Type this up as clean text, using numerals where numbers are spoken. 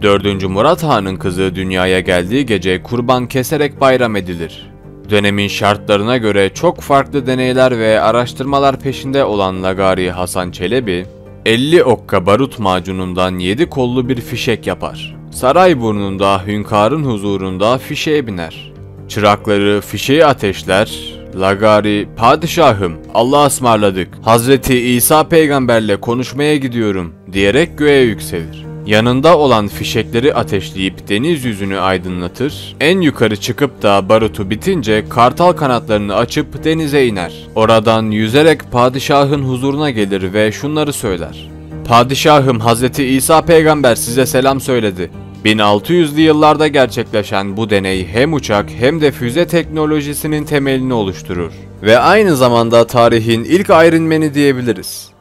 4. Murat Han'ın kızı dünyaya geldiği gece kurban keserek bayram edilir. Dönemin şartlarına göre çok farklı deneyler ve araştırmalar peşinde olan Lagari Hasan Çelebi, 50 okka barut macunundan 7 kollu bir fişek yapar. Sarayburnu'nda hünkârın huzurunda fişeğe biner. Çırakları fişeği ateşler, Lagari, "Padişahım, Allah'a ısmarladık, Hazreti İsa peygamberle konuşmaya gidiyorum" diyerek göğe yükselir. Yanında olan fişekleri ateşleyip deniz yüzünü aydınlatır, en yukarı çıkıp da barutu bitince kartal kanatlarını açıp denize iner. Oradan yüzerek padişahın huzuruna gelir ve şunları söyler: "Padişahım, Hazreti İsa peygamber size selam söyledi." 1600'lü yıllarda gerçekleşen bu deney hem uçak hem de füze teknolojisinin temelini oluşturur ve aynı zamanda tarihin ilk Iron Man'i diyebiliriz.